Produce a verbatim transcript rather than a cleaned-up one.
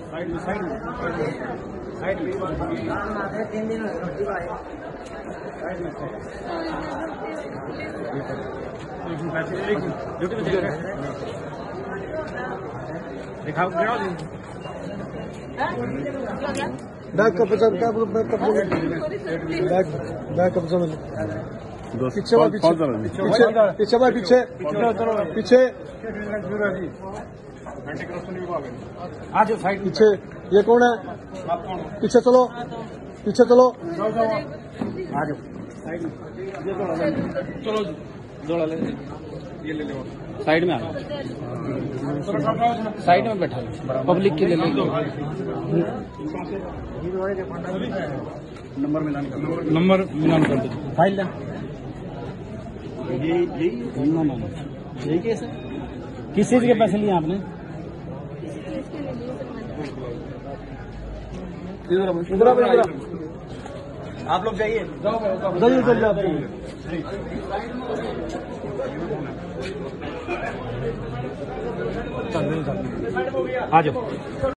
Side में side में side में तीन दिन साइड में ड्यूटी में दिखाओ दिखाओ बैग का पचा बैग का बैग बैग का पचा पीछे भाई पीछे पीछे पीछे भाई पीछे पीछे आ जाओ साइड पीछे। ये कौन है? पीछे चलो पीछे चलो आ जाओ साइड में चलो जोड़ा ले ये ले ले साइड में आ जाओ साइड में बैठा पब्लिक के लिए ले लो नंबर मिलान कर नंबर मिलान कर दो फाइल ले ये यही ना ना यही केस है। किस चीज के पैसे लिए आपने? इधर इधर आप लोग जाइए जल्दी जल्दी आ जाओ।